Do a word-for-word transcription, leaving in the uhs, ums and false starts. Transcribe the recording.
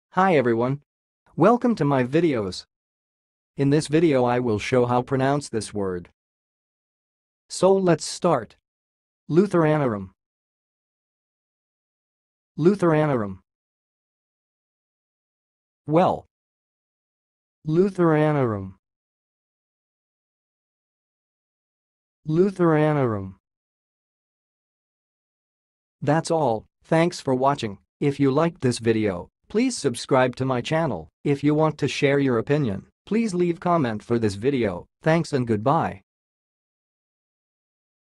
Hi everyone. Welcome to my videos. In this video I will show how pronounce this word. So let's start. Lutheranarum. Lutheranarum. Well. Lutheranarum. Lutheranarum. That's all. Thanks for watching. If you liked this video, please subscribe to my channel. If you want to share your opinion, please leave comment for this video. Thanks and goodbye.